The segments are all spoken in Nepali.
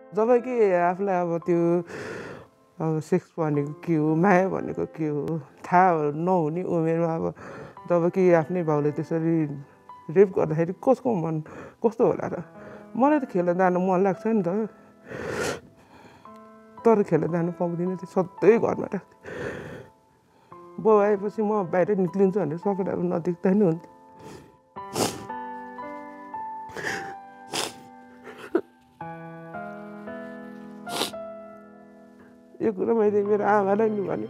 जब कि आफूलाई अब त्यो अब सेक्स भनेको के हो माया भनेको के हो थाहा नहुने उमेरमा अब जब कि आफ्नै बाउले त्यसरी रेप गर्दाखेरि कसको मन कस्तो होला र मलाई त खेल्न जानु मन लाग्छ नि त तर खेल्न जानु पाउँदिनँ त्यो सधैँ घरमा राख्थेँ बाउ आएपछि म बाहिर निक्लिन्छु भनेर सबैलाई अब नदेख्दा नि हुन्थ्यो यो कुरा मैले मेरो आमालाई नि भने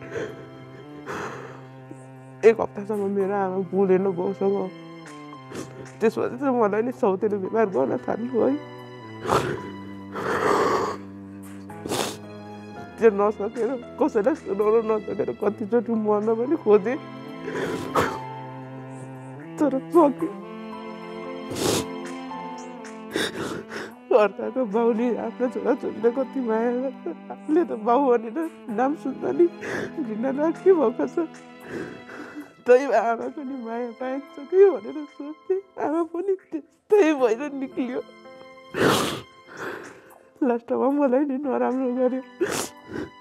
एक हप्तासम्म मेरो आमा बोलेन बाउसँग त्यसपछि चाहिँ मलाई नि सौतेलो व्यवहार गर्न थाल्नु है त्यो नसकेर कसैलाई सुनाउन नसकेर कतिचोटि मर्न पनि खोजेँ तर सक्यो अर्काको बाउले आफ्नो छोराछोरीलाई कति माया गर्छ आफूले त बाउ भनेर नाम सुन्दा नि घृणा लाग्ने भएको छ त्यही आमाको नि माया पाएको छ कि भनेर सोच्थेँ आमा पनि त्यस्तै भएर निक्लियो लास्टमा मलाई नि नराम्रो गर्यो